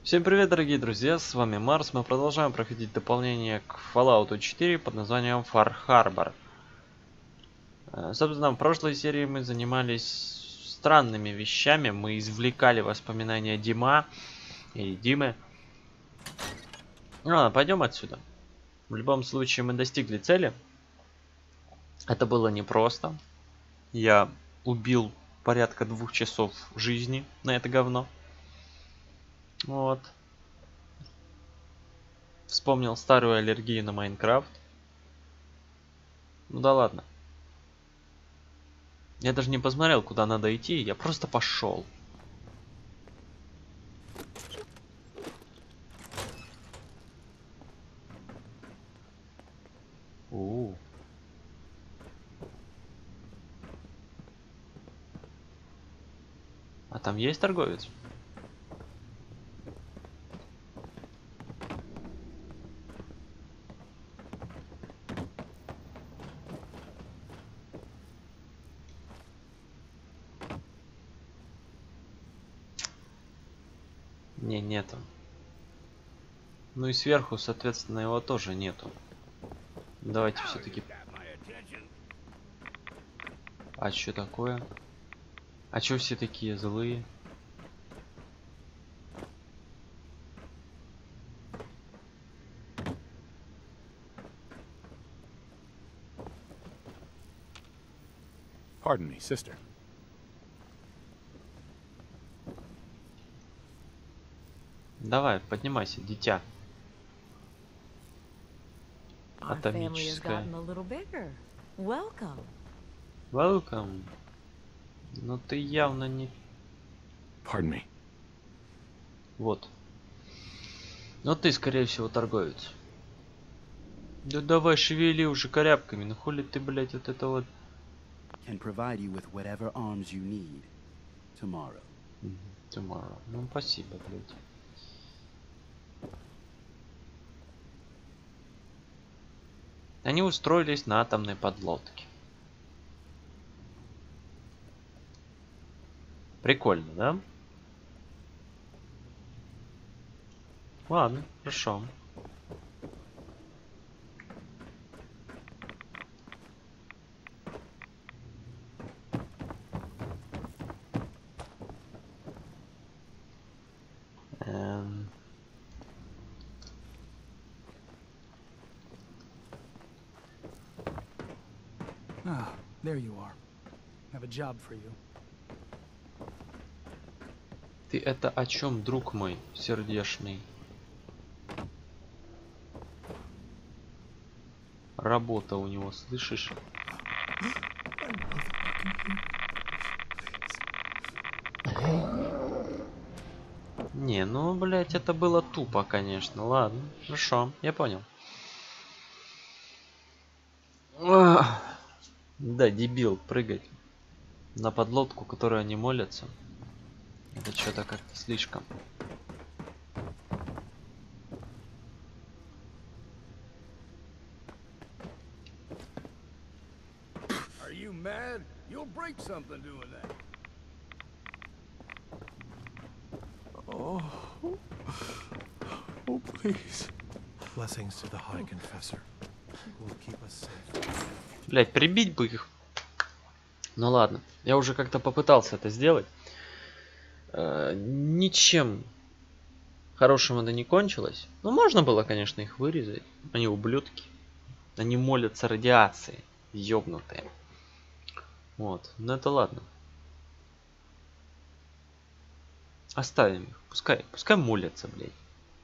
Всем привет, дорогие друзья, с вами Марс. Мы продолжаем проходить дополнение к Fallout 4 под названием Far Harbor. Собственно, в прошлой серии мы занимались странными вещами. Мы извлекали воспоминания Дима или Димы. Ну ладно, пойдем отсюда. В любом случае мы достигли цели. Это было непросто. Я убил порядка 2 часов жизни на это говно. Вот. Вспомнил старую аллергию на Майнкрафт. Ну да ладно. Я даже не посмотрел, куда надо идти, я просто пошел. А там есть торговец? Не, нету. Ну и сверху, соответственно, его тоже нету. Давайте все-таки. А что такое? А чё все такие злые? Pardon me, sister. Давай, поднимайся, дитя. Our family has Атомическая. gotten a little bigger. Welcome. Welcome. Но ты явно не... Pardon me. Вот. Но ты, скорее всего, торговец. Да давай, шевели уже корябками. Ну хули ты, блядь, вот это вот... Can provide you with whatever arms you need tomorrow. Tomorrow. Ну, спасибо, блядь. Они устроились на атомной подлодке. Прикольно, да? Ладно, хорошо. Ah, there you are. Have a job for you. Ты это о чем, друг мой сердечный? Работа у него, слышишь? Не, ну, блять, это было тупо, конечно. Ладно, хорошо, я понял. Да, дебил, прыгать на подлодку, которую они молятся. Это что-то как-то слишком. Are you mad? You'll break something doing that. Oh, please. Blessings to the High Confessor. Who will keep us safe. Блять, прибить бы их. Ну ладно, я уже как-то попытался это сделать. Ничем хорошим это не кончилось. Ну, можно было, конечно, их вырезать. Они ублюдки. Они молятся радиации. Ёбнутые. Вот, ну это ладно. Оставим их. Пускай молятся, блядь.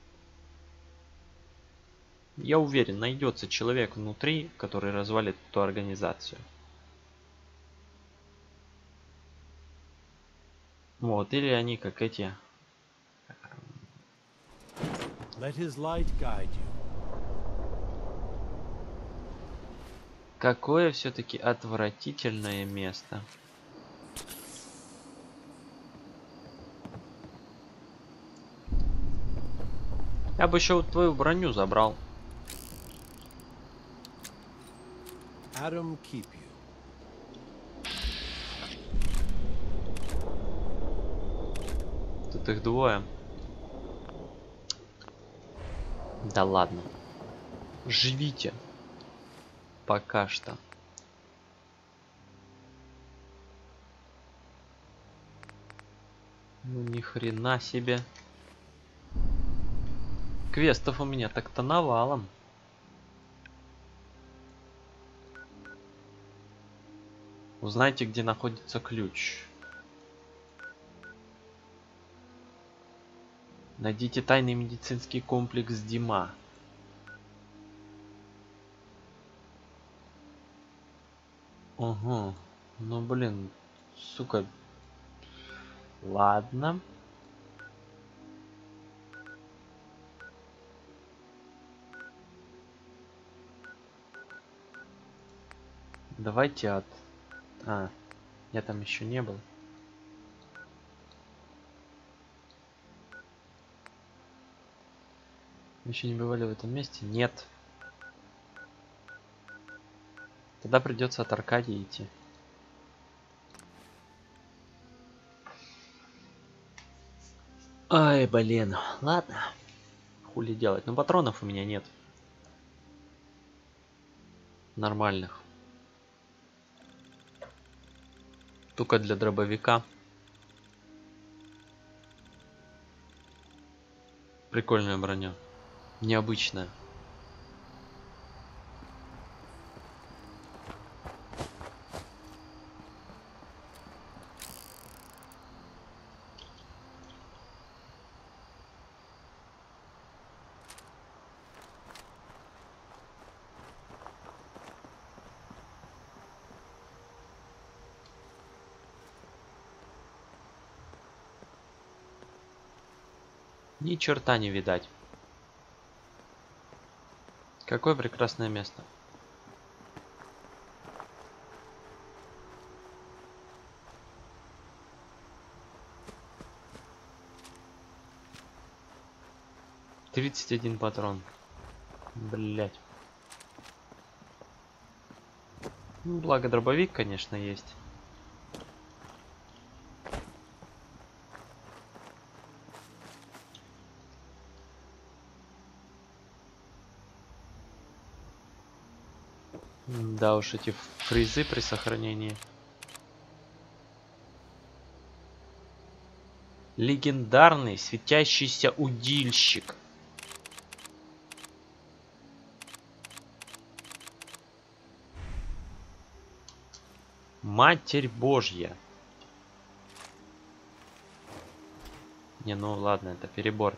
Я уверен, найдется человек внутри, который развалит эту организацию. Вот, или они как эти. Let his light guide you. Какое все-таки отвратительное место. Я бы еще вот твою броню забрал. Adam keep you. Тут их двое. Да ладно. Живите. Пока что. Ну ни хрена себе. Квестов у меня так-то навалом. Узнайте, где находится ключ. Найдите тайный медицинский комплекс Дима. Ага. Ну блин, сука. Ладно. Давайте от... А, я там еще не был. Вы еще не бывали в этом месте? Нет. Тогда придется от Аркадии идти. Ай, блин. Ладно. Хули делать. Но патронов у меня нет. Нормальных. Только для дробовика. Прикольная броня. Необычная. Ни черта не видать. Какое прекрасное место. $31 патрон. Блять. Ну, благо дробовик, конечно, есть. Да уж, эти фризы при сохранении. Легендарный светящийся удильщик. Матерь Божья. Не, ну ладно, это перебор.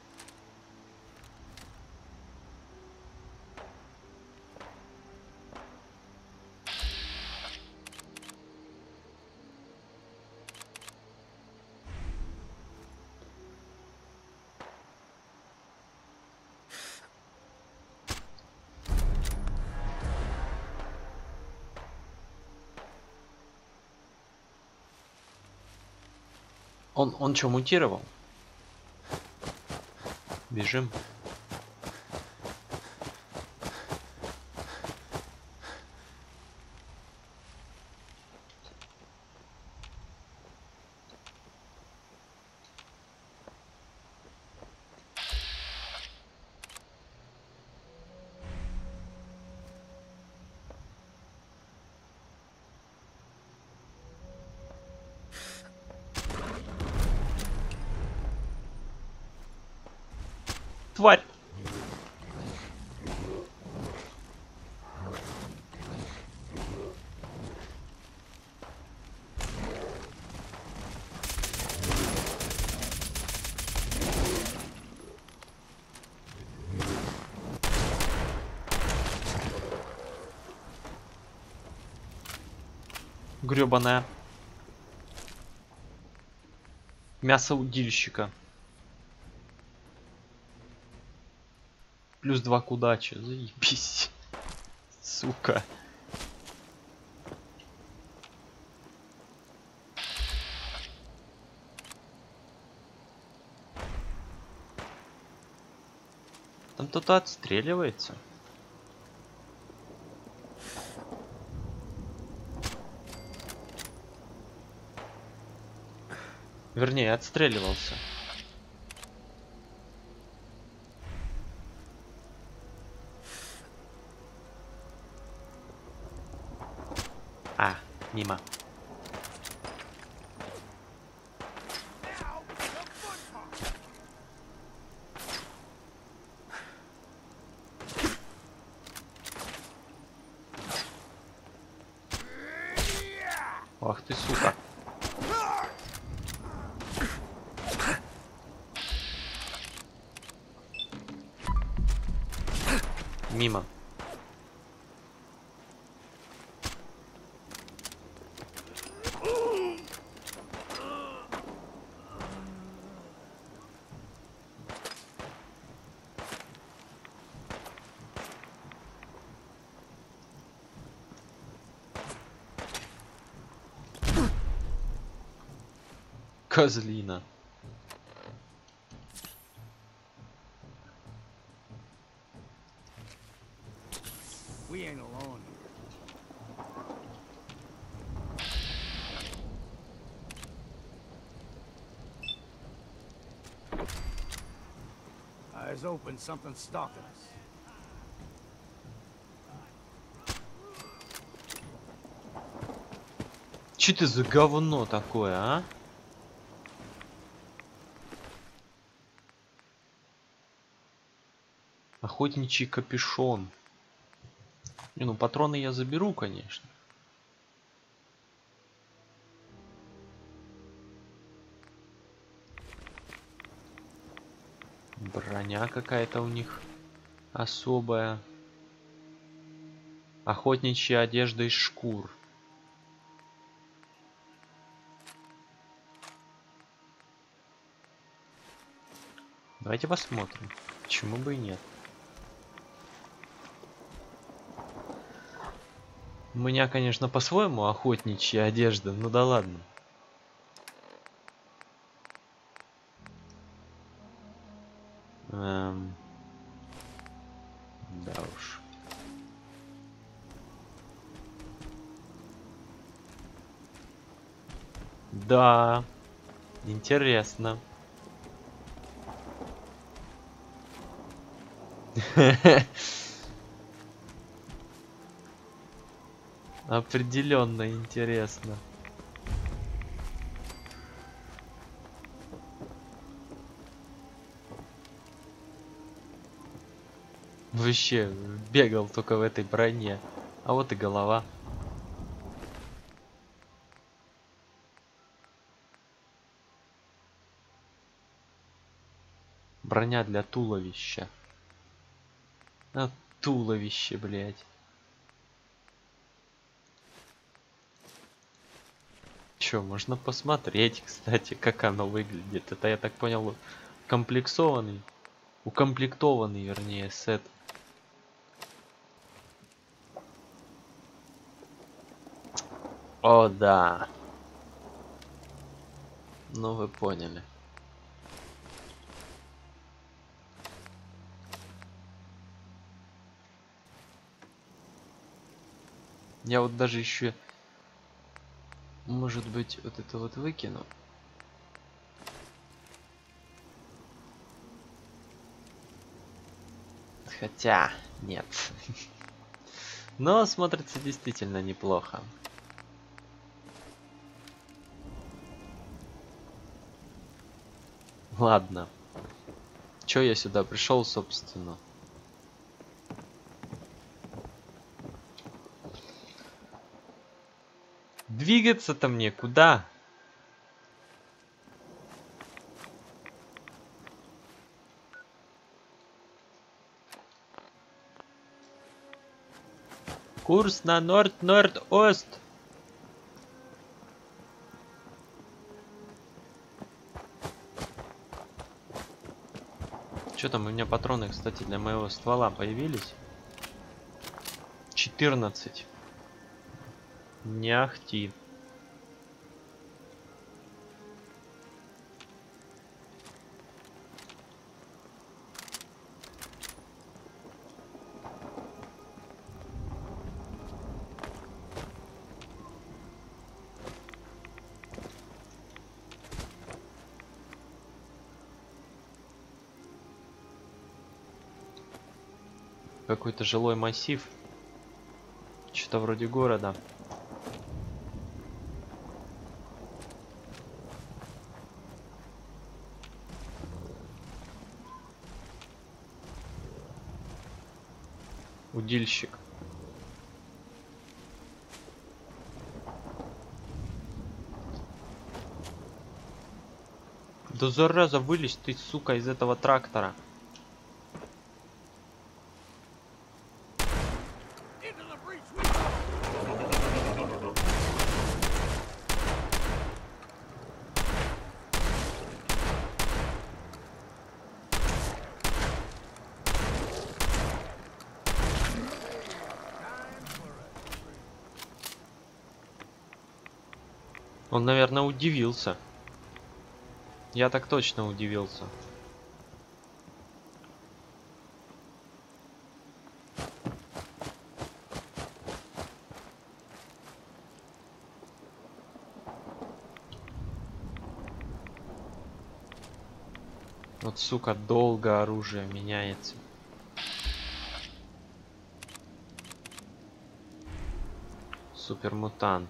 Он что, мутировал? Бежим. Тварь! Гребаная. Мясо удильщика. Плюс 2 к удаче. Заебись. Сука. Там кто-то отстреливается. Вернее, отстреливался. Мимо. Ах ты, сука. Мимо. Козлина. We ain't alone here. Eyes open, something's stalking us. Че ты за говно такое, а? Охотничий капюшон. Не, ну патроны я заберу, конечно. Броня какая-то у них особая. Охотничья одежда из шкур. Давайте посмотрим. Почему бы и нет. У меня, конечно, по-своему охотничья одежда, ну да ладно. Да уж. Да, интересно. Определенно интересно. Вообще бегал только в этой броне. А вот и голова. Броня для туловища. А, туловище, блядь. Чё, можно посмотреть, кстати, как оно выглядит. Это, я так понял, комплексованный. Укомплектованный, вернее, сет. О, да. Ну, вы поняли. Я вот даже еще, может быть, вот это вот выкину. Хотя, нет. Но смотрится действительно неплохо. Ладно. Чё я сюда пришел, собственно? Двигаться-то мне куда? Курс на Норд-Норд-Ост. Что там у меня патроны, кстати, для моего ствола появились? 14. Не ахти. Какой-то жилой массив. Что-то вроде города. Удильщик. Да зараза, вылезь ты, сука, из этого трактора. Он, наверное, удивился. Я так точно удивился. Вот, сука, долго оружие меняется. Супермутант.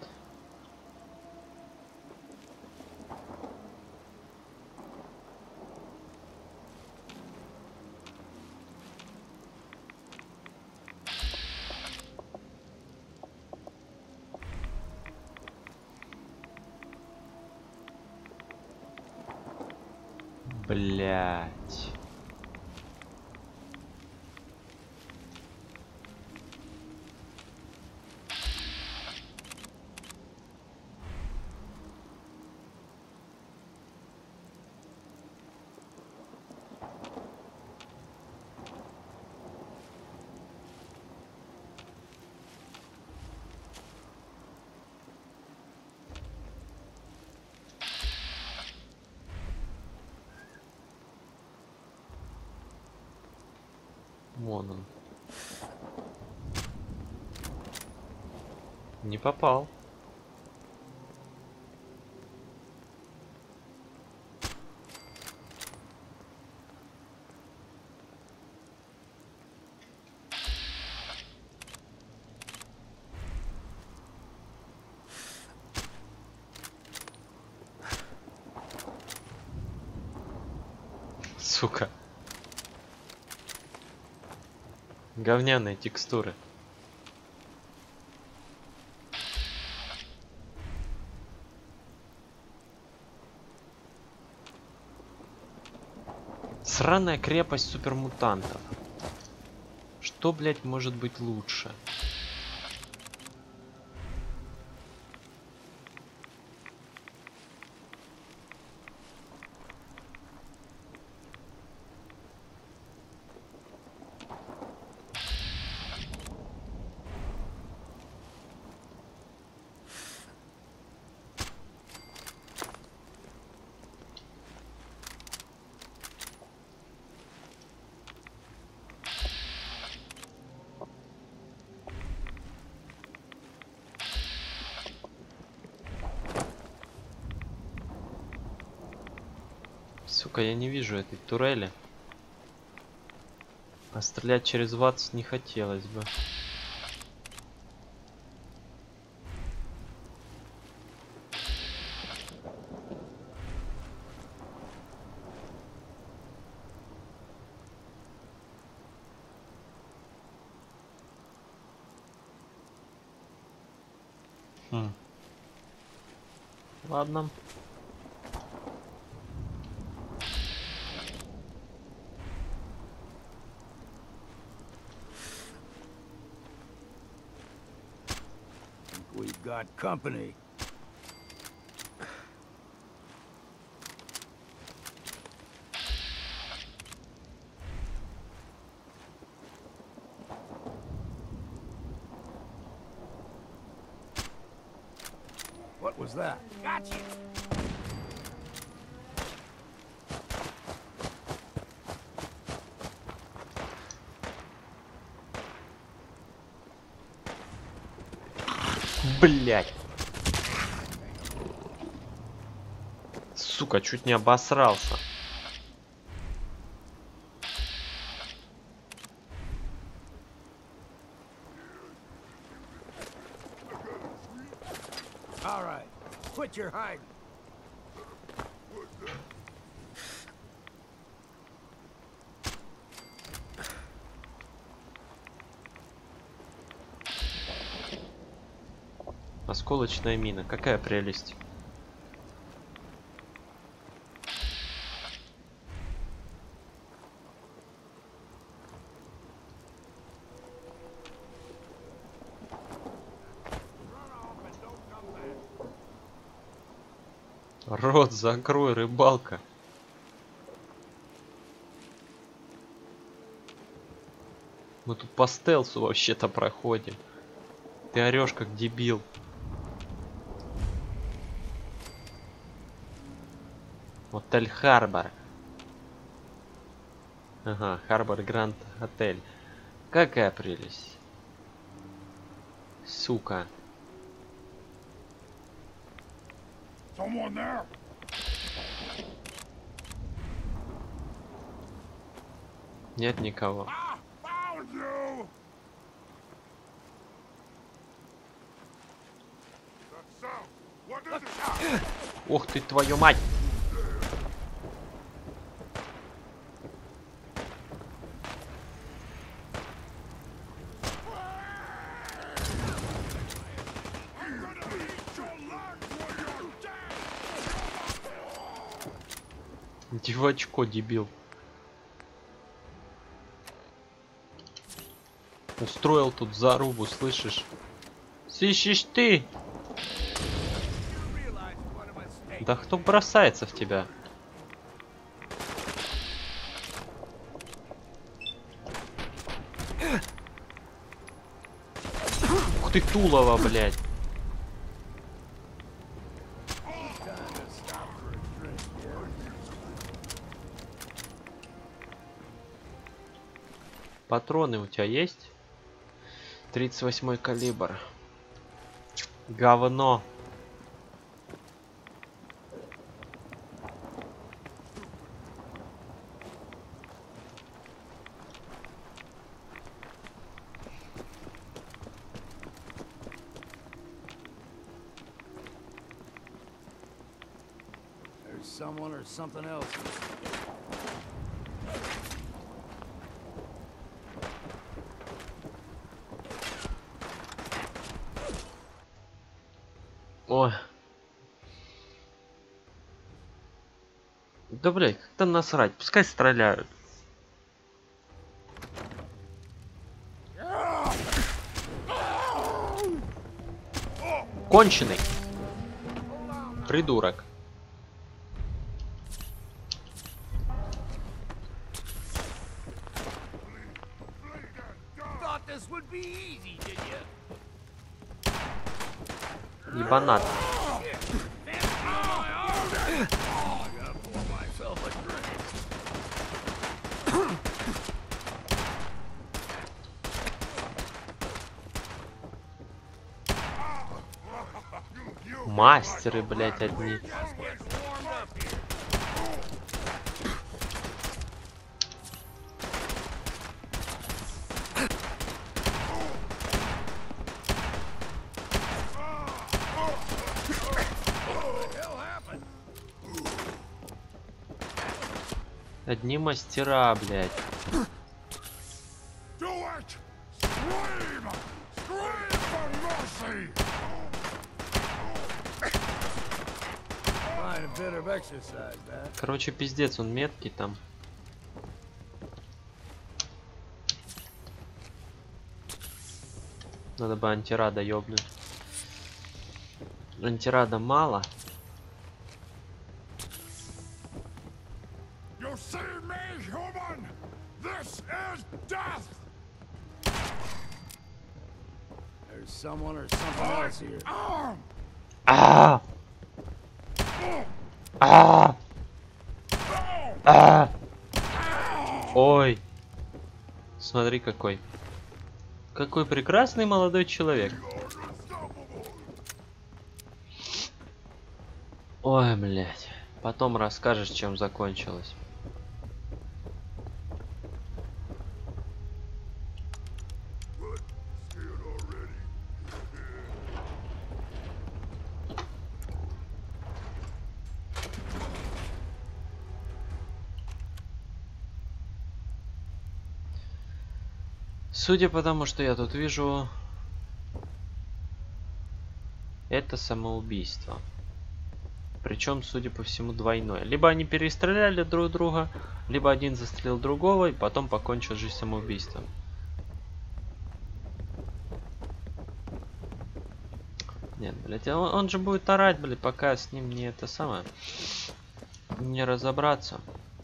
Блять. Вон он. Не попал. Сука. Говняные текстуры. Сраная крепость супермутантов. Что, блять, может быть лучше? Сука, я не вижу этой турели. А стрелять через ватс не хотелось бы. Ладно. We've got company. What was that? Gotcha. Блять. Сука, чуть не обосрался. All right, quit your hiding. Осколочная мина. Какая прелесть. Рот закрой, рыбалка. Мы тут по стелсу вообще-то проходим. Ты орешь как дебил. Отель Харбор. Ага, Харбор Гранд Отель. Какая прелесть. Сука. Нет никого. Ух ты, твою мать! Девочко, дебил. Устроил тут зарубу, слышишь? Слышишь ты? Да кто бросается в тебя? Ух ты, Тулова, блядь. Патроны у тебя есть? 38-й калибр. Говно. There's someone or something else. Ой. Да, блядь, как-то насрать. Пускай стреляют. Конченый. Придурок. Thought this would be easy, did you? Ебанат. Мастеры, блять, одни. Одни мастера, блядь. Короче, пиздец, он меткий там. Надо бы антирада ёбнуть. Антирада мало. Someone or something else here. А! А! А! Ой! Смотри какой. Какой прекрасный молодой человек. Ой, блядь. Потом расскажешь, чем закончилось. Судя по тому, что я тут вижу, это самоубийство. Причем, судя по всему, двойное. Либо они перестреляли друг друга, либо один застрелил другого и потом покончил жизнь самоубийством. Нет, блядь, он же будет орать, блядь, пока с ним не это самое. Не разобраться.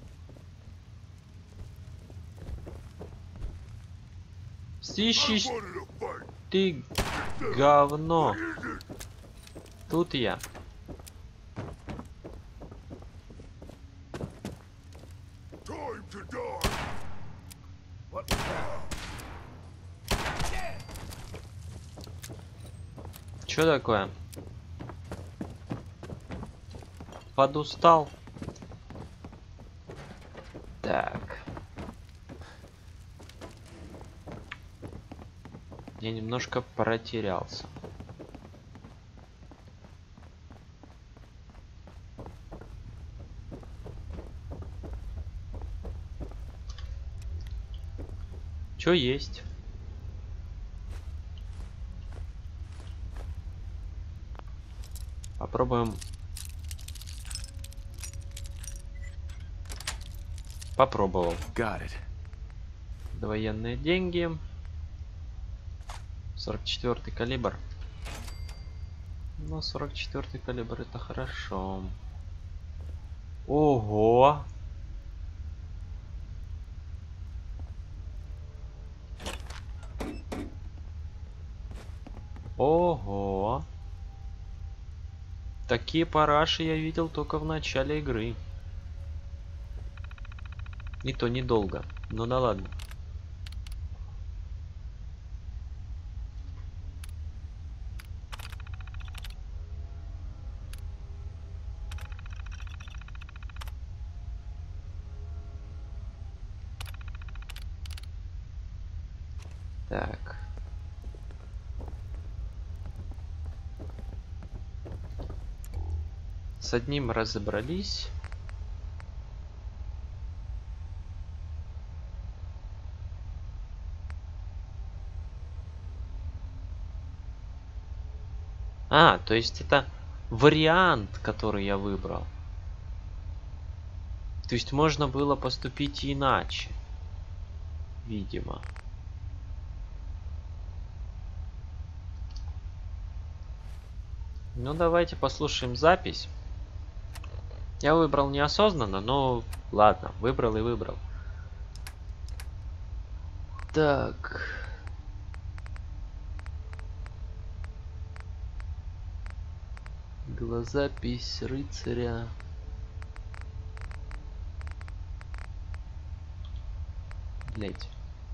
Слышишь, ты говно. Тут я. Что такое? Подустал? Так. Я немножко потерялся. Чё есть? Попробуем. Попробовал. Got it. Военные деньги. 44-й калибр. Ну, 44-й калибр это хорошо. Ого! Ого! Такие параши я видел только в начале игры. И то недолго. Ну да ладно. Так. С одним разобрались. А, то есть это вариант, который я выбрал. То есть можно было поступить иначе. Видимо. Ну, давайте послушаем запись. Я выбрал неосознанно, но ладно, выбрал и выбрал. Так. Глазапись рыцаря. Блять.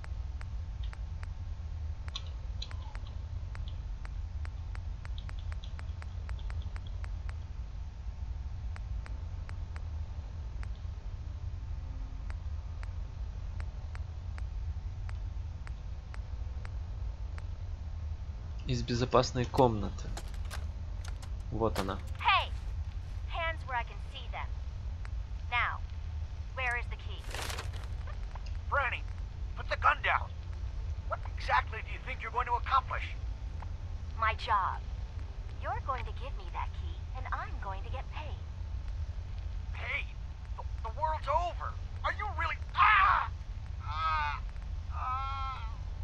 Из безопасной комнаты. Вот она. Hey! Hands where I can see them. Now, where is the key? Franny, put the gun down. What exactly do you think you're going to accomplish? My job. You're going to give me that key, and I'm going to get paid. Hey, the world's over. Are you really... Ah! Ah! Ah!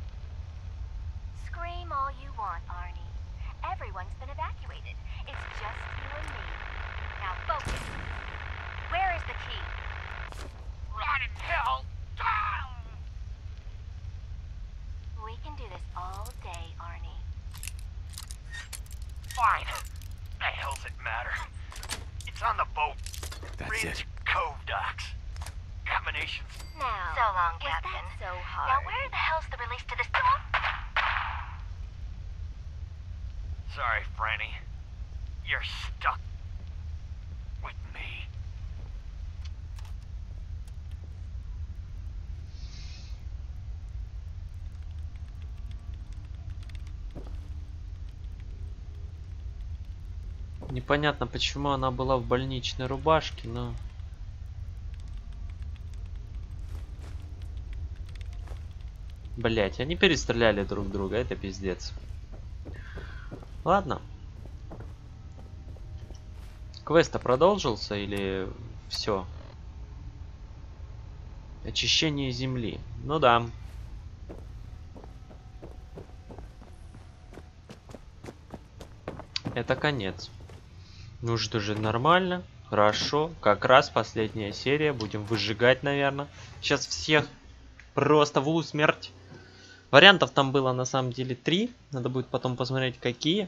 Scream all you want, Arnie. Everyone's been evacuated. It's just you and me. Now focus. Where is the key? Rot in hell! Ah! We can do this all day, Arnie. Fine. The hell's it matter? It's on the boat. That's Ridge it. Cove docks. Combinations. Now, So long, was Captain. that so hard? Now, where the hell's the release to this? Sorry, Franny. You're stuck with me. Непонятно, почему она была в больничной рубашке, но... Блять, они перестреляли друг друга, это пиздец. Ладно. Квест продолжился или все? Очищение земли. Ну да. Это конец. Ну что же, нормально. Хорошо. Как раз последняя серия. Будем выжигать, наверное. Сейчас всех просто в усмерть. Вариантов там было на самом деле 3. Надо будет потом посмотреть, какие.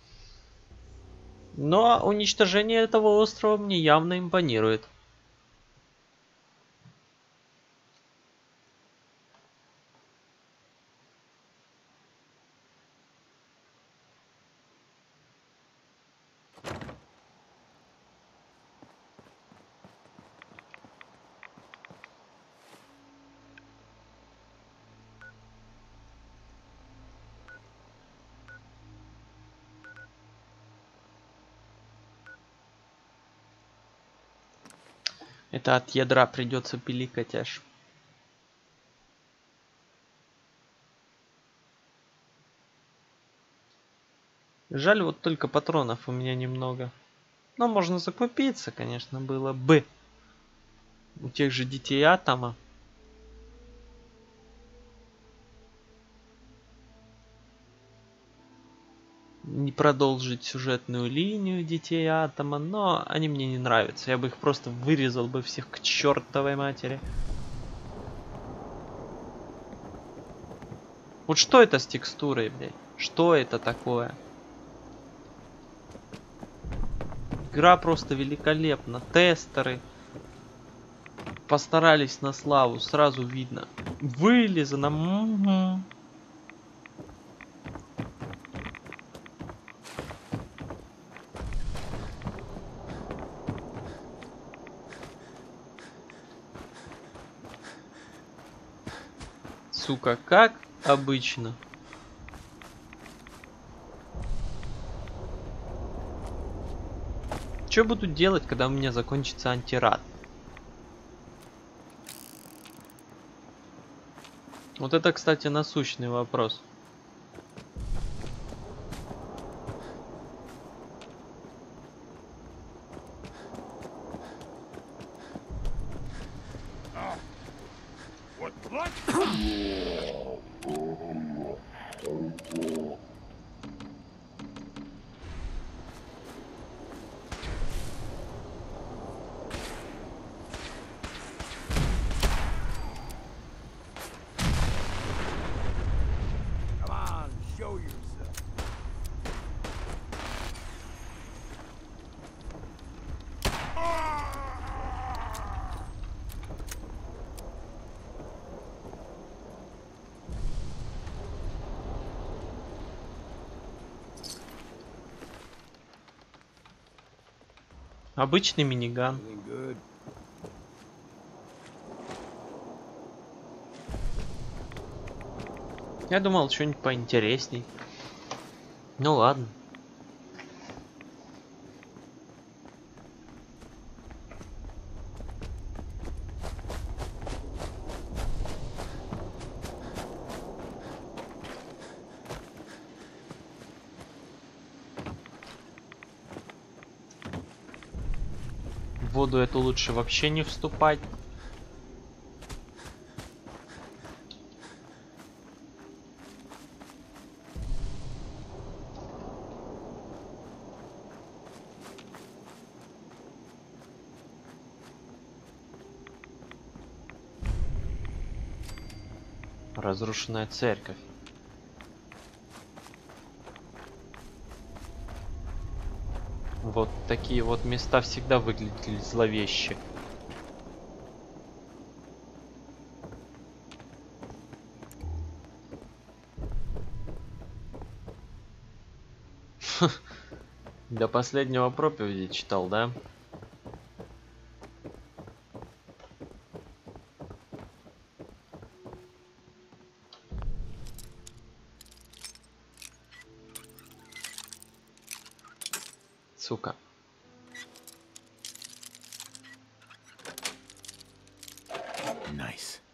Но уничтожение этого острова мне явно импонирует. Это от ядра придется пиликать аж. Жаль, вот только патронов у меня немного. Но можно закупиться, конечно, было бы. У тех же детей Атома. Не продолжить сюжетную линию детей Атома, но они мне не нравятся. Я бы их просто вырезал бы всех к чертовой матери. Вот что это с текстурой, блядь? Что это такое? Игра просто великолепна. Тестеры постарались на славу, сразу видно. Вылизано. Сука, как обычно. Что буду делать, когда у меня закончится антирад? Вот это, кстати, насущный вопрос. Обычный миниган. Я думал, что-нибудь поинтересней. Ну ладно. В воду эту лучше вообще не вступать. Разрушенная церковь. Вот такие вот места всегда выглядели зловеще. До последнего проповеди читал, да? Сука. Nice.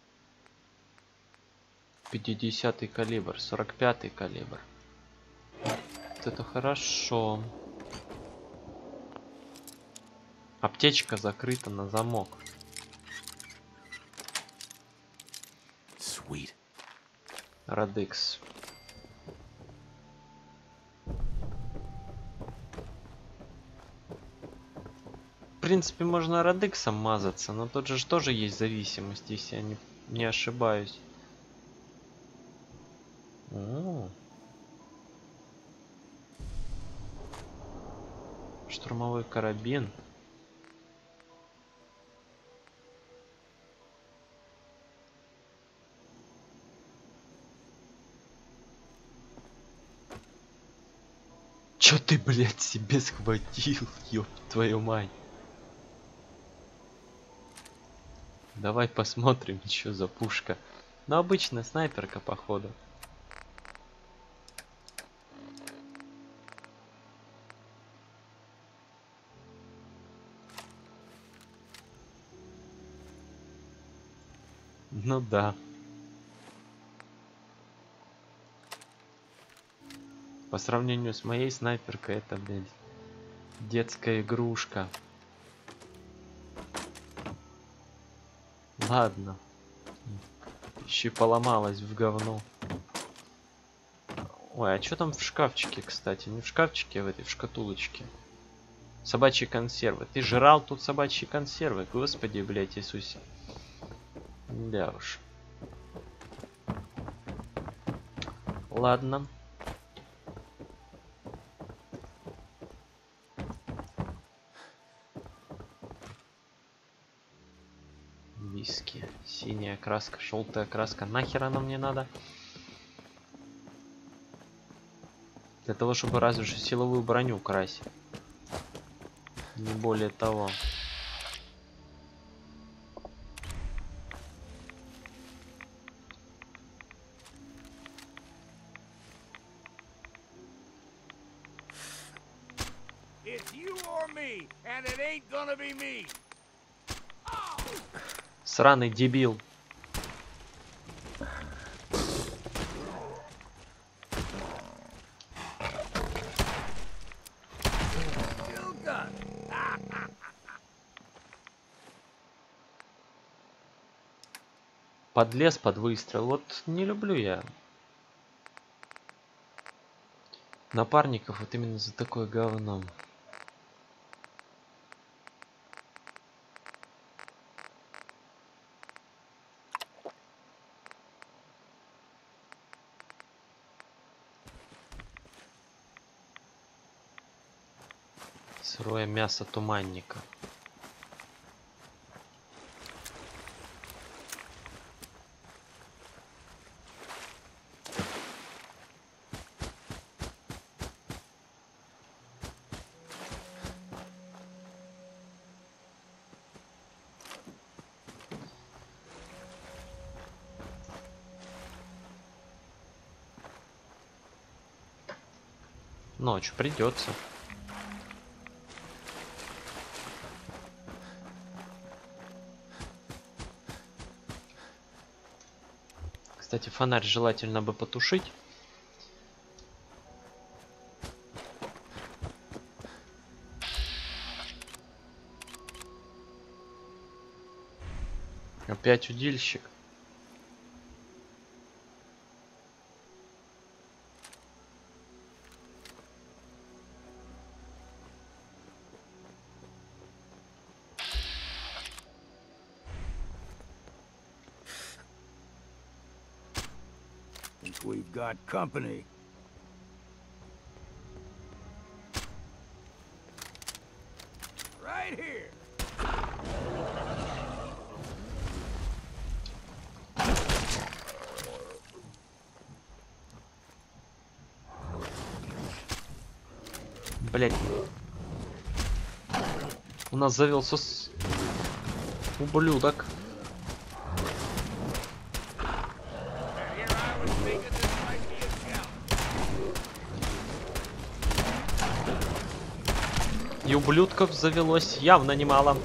50-й калибр, 45-й калибр. Вот это хорошо. Аптечка закрыта на замок. Sweet. Радекс. В принципе, можно радексом мазаться, но тут же тоже есть зависимость, если я не ошибаюсь. Штурмовой карабин. Чё ты, блядь, себе схватил, ёб твою мать? Давай посмотрим, что за пушка. Ну, обычная снайперка, походу. Ну да. По сравнению с моей снайперкой, это, блядь, детская игрушка. Ладно. Еще и поломалась в говно. Ой, а что там в шкафчике, кстати? Не в шкафчике, а в этой, в шкатулочке. Собачьи консервы. Ты жрал тут собачьи консервы? Господи, блядь, Иисусе. Да уж. Ладно. Виски. Синяя краска, желтая краска. Нахер она мне надо? Для того, чтобы разве что силовую броню красить. Не более того. It's you or me, and it ain't gonna be me. Сраный дебил. Подлез под выстрел. Вот не люблю я напарников вот именно за такое говно. Сырое мясо туманника. Ночью придется. Кстати, фонарь желательно бы потушить. Опять удильщик. Think we've got company. Right here. Блять. У нас завелся ублюдок. И ублюдков завелось явно немало.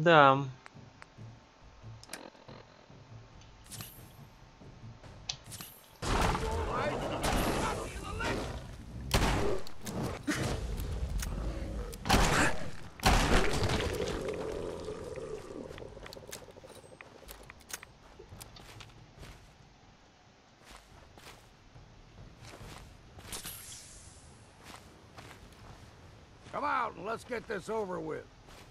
Да. Come out and let's get this over with.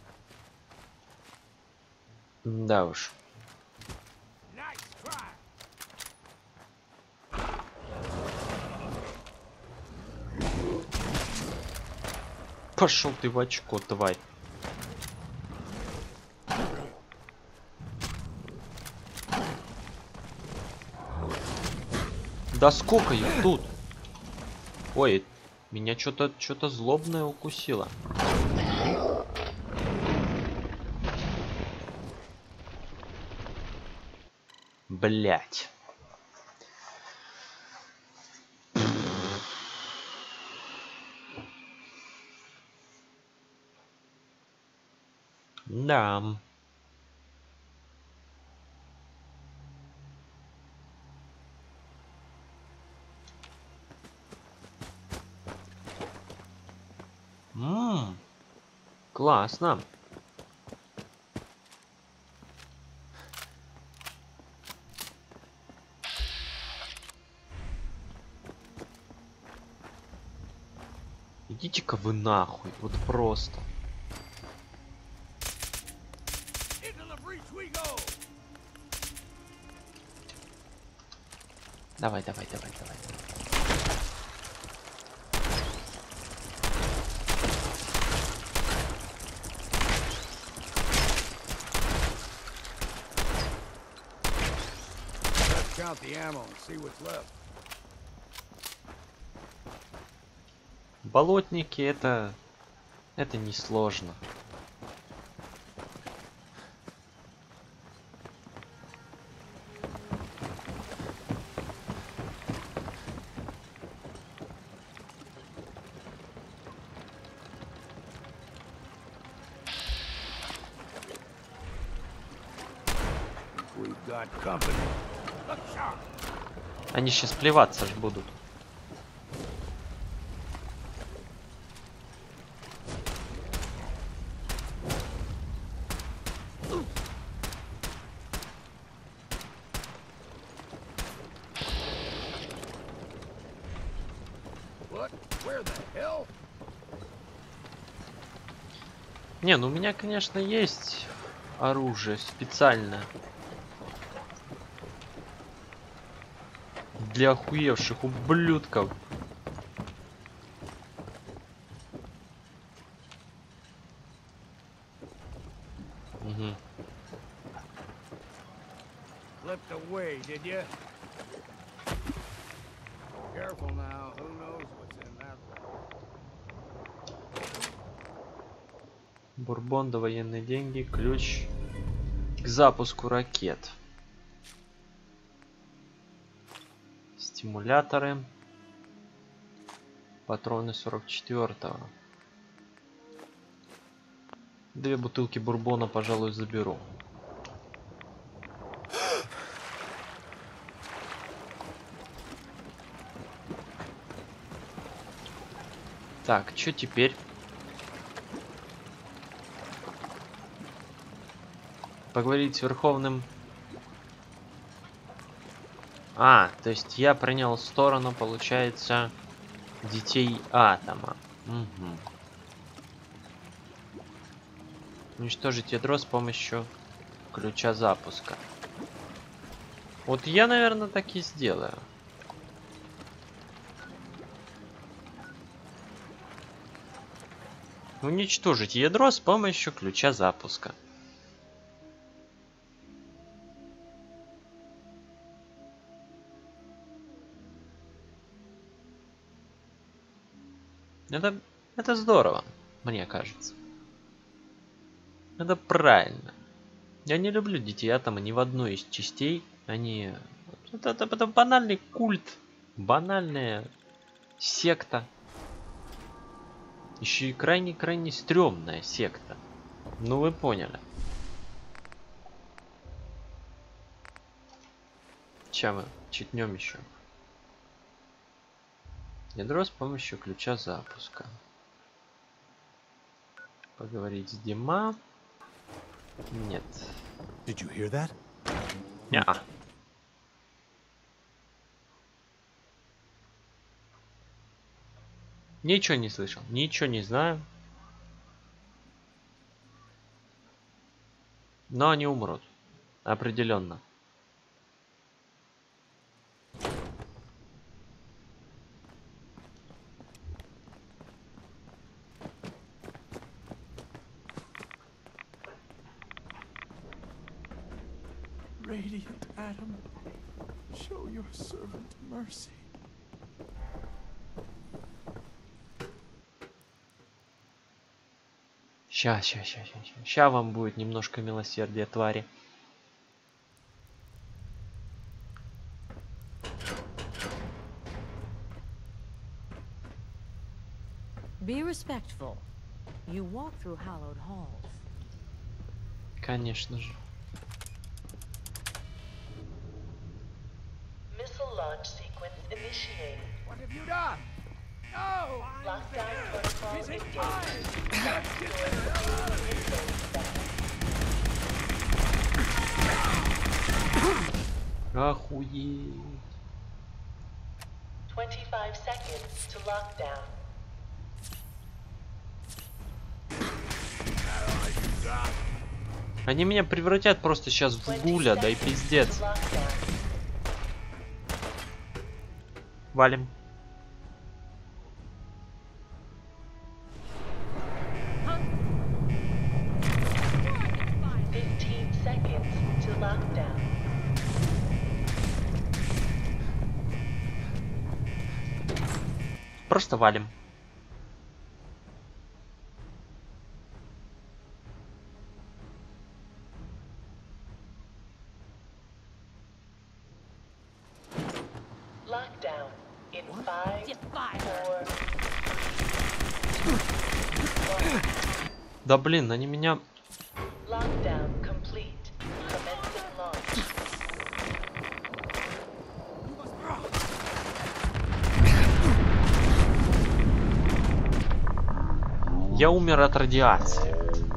Да уж. Nice try. Пошел ты в очко, тварь. Да сколько их тут? Ой, меня что-то злобное укусило. Блять. Да. Классно. Идите-ка вы нахуй, вот просто. Into the breach we go. Давай. Let's count the ammo and see what's left. Болотники это несложно. We've got company. Look sharp. Они сейчас плеваться ж будут. What? Where the hell? Не, ну у меня, конечно, есть оружие специально для охуевших ублюдков. Угу. Slipped away, did you? Careful now. Who knows what's in that one? Бурбон, довоенные деньги, ключ к запуску ракет. Стимуляторы. Патроны 44-го. 2 бутылки бурбона, пожалуй, заберу. Так, что теперь? Поговорить с Верховным. А, то есть я принял сторону, получается, детей Атома. Угу. Уничтожить ядро с помощью ключа запуска. Вот я, наверное, так и сделаю. Уничтожить ядро с помощью ключа запуска. Это здорово, мне кажется. Это правильно. Я не люблю детей Атома ни в одной из частей. Они... Это банальный культ. Банальная секта. Еще и крайне-крайне стрёмная секта. Ну вы поняли. Сейчас мы читнем еще. Ядро с помощью ключа запуска. Поговорить с Дима. Нет. Did you hear that? Неа. Ничего не слышал, ничего не знаю. Но они умрут. Определенно. Radiant Adam, show your servant mercy. Ща вам будет немножко милосердия, твари. Be respectful. You walk through hallowed halls. Конечно же. Missile launch sequence initiated. What have you done? No! Lockdown protocol Is it engaged. Охуеть. 25 seconds to lockdown. Они меня превратят просто сейчас в гуля, да и пиздец. Валим. Просто валим. Lockdown in 5, 4. Да блин, они меня... Lockdown complete. Commencing launch. Я умер от радиации.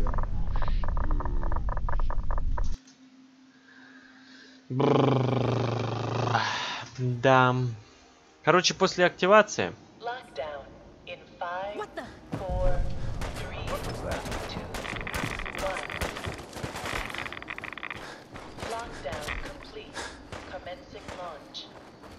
Да. Короче, после активации... Lockdown in 5, What the? 4, 3, 2, 1. Lockdown complete. Commencing launch.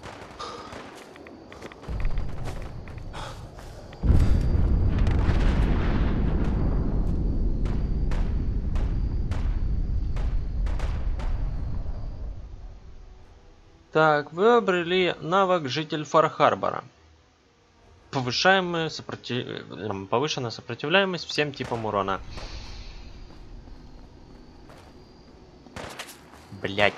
Так, вы обрели навык житель Фар-Харбора. Повышаемая повышенная сопротивляемость всем типам урона. Блять.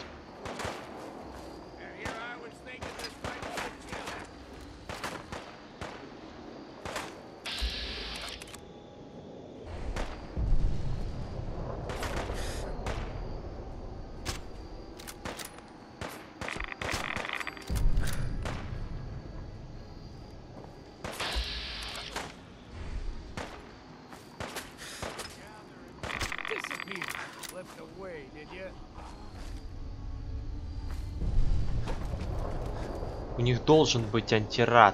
Left away, did you? У них должен быть антирад.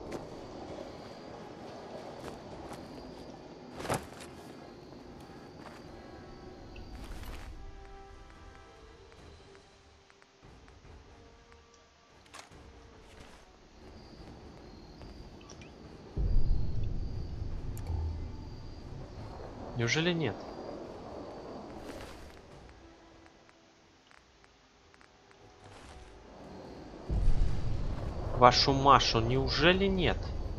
Неужели нет? Вашу Машу, неужели нет?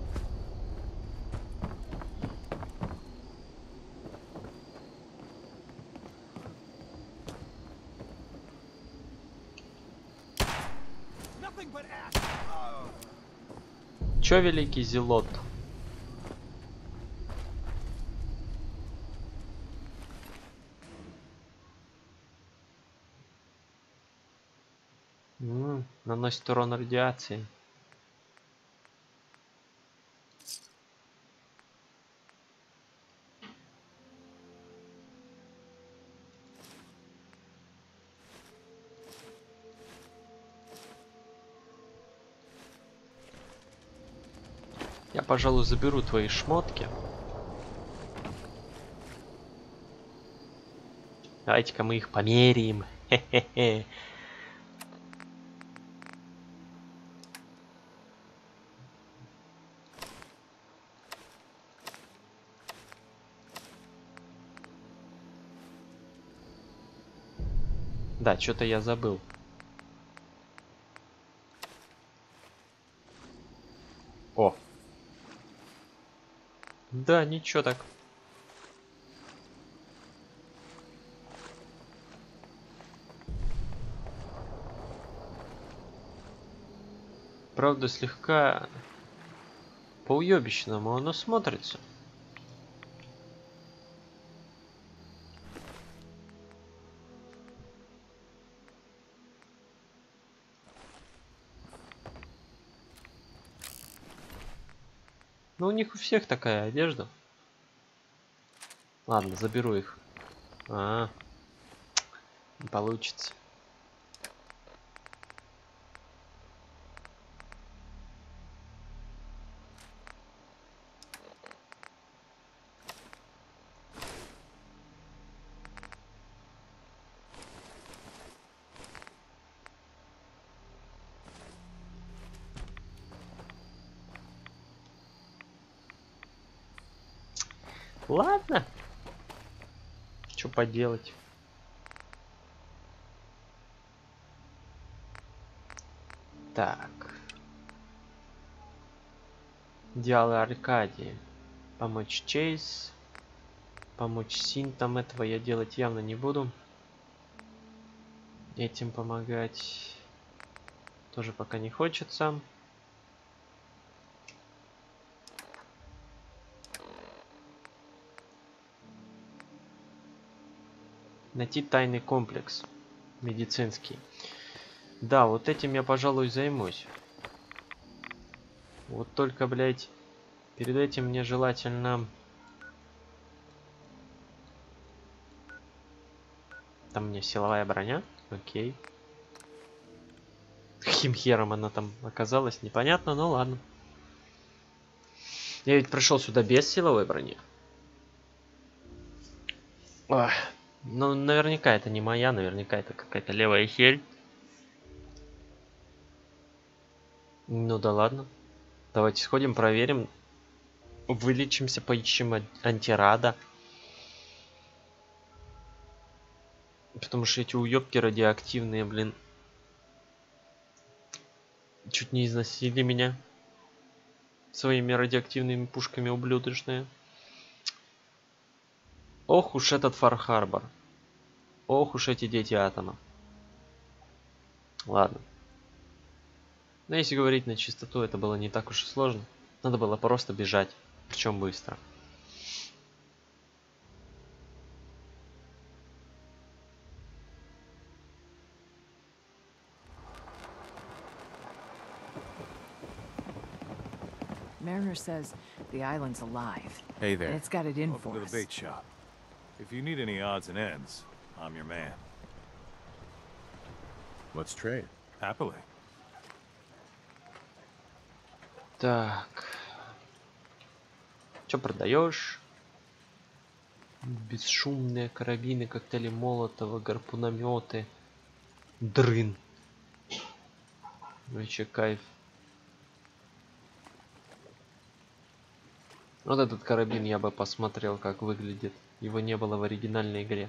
Чё, великий Зелот? Наносит урон радиации. Я, пожалуй, заберу твои шмотки. Давайте-ка мы их померяем. Хе-хе-хе. Да, что-то я забыл. О. Да, ничего так. Правда, слегка по-уёбищному оно смотрится. Но у них у всех такая одежда. Ладно, заберу их. Не получится. Ладно. Что поделать? Так. Идеалы Аркадии. Помочь Чейз. Помочь Синтам. Этого я делать явно не буду. Этим помогать тоже пока не хочется. Найти тайный комплекс медицинский. Да, вот этим я, пожалуй, займусь. Вот только, блядь, перед этим мне желательно... Там мне силовая броня. Окей. Каким хером она там оказалась, непонятно, но ладно. Я ведь пришел сюда без силовой брони. Ох. Ну, наверняка это не моя, наверняка это какая-то левая херь. Ну да ладно. Давайте сходим, проверим. Вылечимся, поищем антирада. Потому что эти уёбки радиоактивные, блин. Чуть не изнасилили меня. Своими радиоактивными пушками ублюдочные. Ох уж этот Фар-Харбор. Ох уж эти дети атома. Ладно. Но если говорить на чистоту, это было не так уж и сложно. Надо было просто бежать. Причем быстро. Mariner says the island's alive. Hey And there. it's got it in Welcome for to us. the bait shop. If you need any odds and ends, I'm your man. Let's trade. Happily. Так. Что продаешь? Бесшумные карабины, коктейли Молотова, гарпунометы. Дрын. Вообще кайф. Вот этот карабин я бы посмотрел, как выглядит. Его не было в оригинальной игре.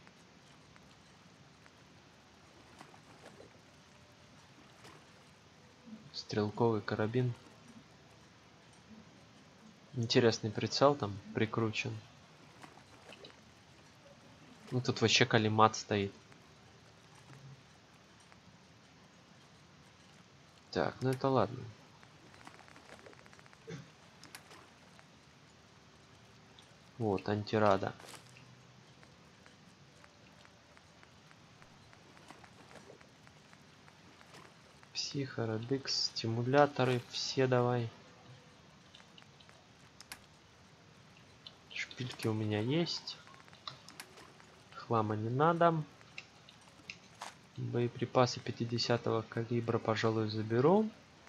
Стрелковый карабин. Интересный прицел там прикручен. Ну тут вообще калимат стоит. Так, ну это ладно. Вот, антирада. Психо, Радикс, стимуляторы, все давай. Шпильки у меня есть. Хлама не надо. Боеприпасы 50-го калибра, пожалуй, заберу.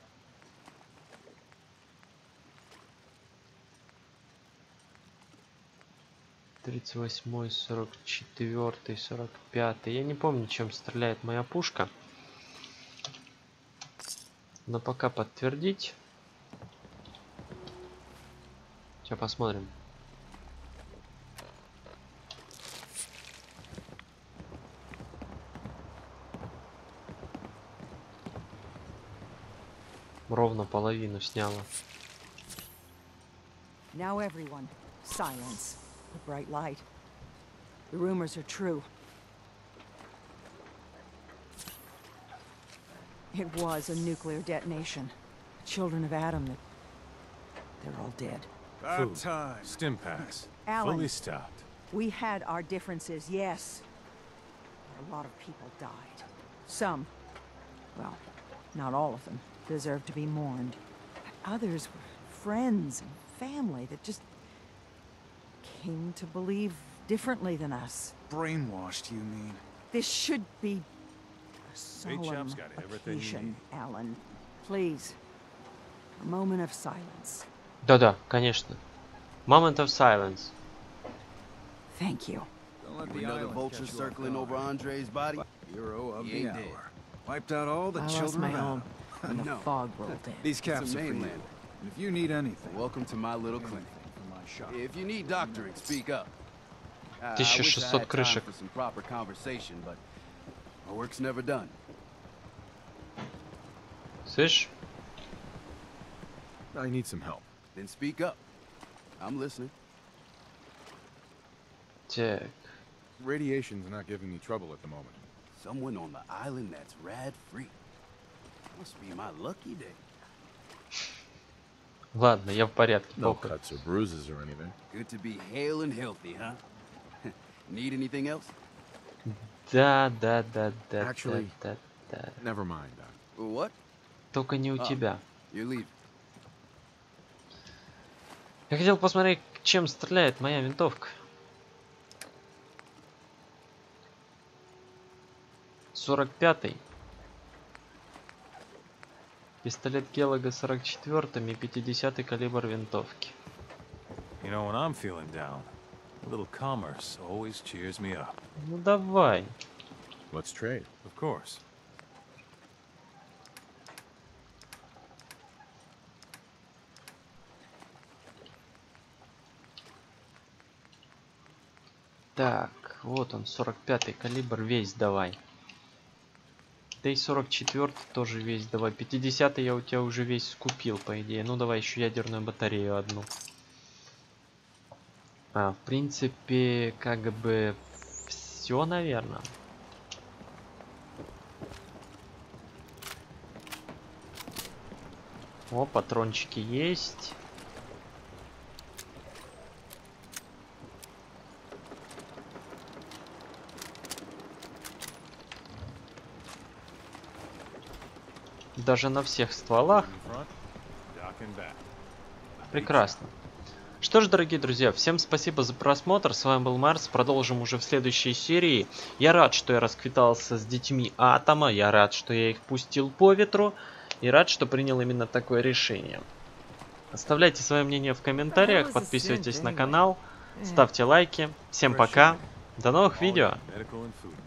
Тридцать 38-й, 44-й, 45-й. Я не помню, чем стреляет моя пушка. Но пока подтвердить. Сейчас посмотрим. Ровно половину сняла. Now everyone, silence. The bright light. The rumors are true. It was a nuclear detonation. The children of Adam, they're all dead. Food. Stim packs. Alan. Fully stocked. We had our differences, yes. But a lot of people died. Some, well, not all of them, deserve to be mourned. But others were friends and family that just came to believe differently than us. Brainwashed, you mean? This should be a Big solemn Shop's got everything you occasion, need. Alan. Please, a moment of silence. Да-да, конечно. Moment of silence. Thank you. Don't let We the know the island vultures catch you off circling guard. over Andre's body. Hero of He the ain't hour. dead. Wiped out all the I lost children my of home Adam. when the No. fog rolled in. These caps It's a are for you. mainland. And if you need anything, Welcome to my little clinic. anything from my shop. If you need doctoring, speak up. I 1600 wish I had time крышек. for some proper conversation, but my work's never done. Слышь? I need some help. Then speak up. I'm listening. Так. Radiation's not giving me trouble at the moment. Someone on the island that's rad-free. Must be my lucky day. Ладно, я в порядке. No Похуй. cuts or bruises or anything. Good to be hale and healthy, huh? Need anything else? Да. Actually- Да. Never mind, Doc. What? Только не у А. тебя. You're leaving. Я хотел посмотреть, чем стреляет моя винтовка. 45-й. Пистолет Келлога 44-м и 50-й калибр винтовки. You know, when I'm feeling down, a little commerce always cheers me up. Ну давай. Let's trade. Of course. Так, вот он, 45-й калибр, весь давай. Да и 44-й тоже весь давай. 50-й я у тебя уже весь скупил, по идее. Ну давай еще ядерную батарею одну. В принципе, как бы все, наверное. О, патрончики есть. Даже на всех стволах. In front, dock and back. Прекрасно. Что ж, дорогие друзья, всем спасибо за просмотр. С вами был Марс. Продолжим уже в следующей серии. Я рад, что я расквитался с детьми Атома. Я рад, что я их пустил по ветру. И рад, что принял именно такое решение. Оставляйте свое мнение в комментариях. Подписывайтесь на канал. Ставьте лайки. Всем пока. До новых видео. Medical and food